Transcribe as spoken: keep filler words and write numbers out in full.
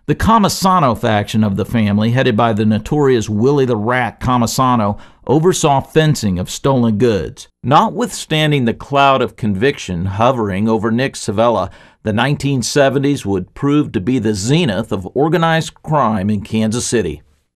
The Comisano faction of the family, headed by the notorious Willie the Rat Comisano, oversaw fencing of stolen goods. Notwithstanding the cloud of conviction hovering over Nick Savella, the nineteen seventies would prove to be the zenith of organized crime in Kansas City.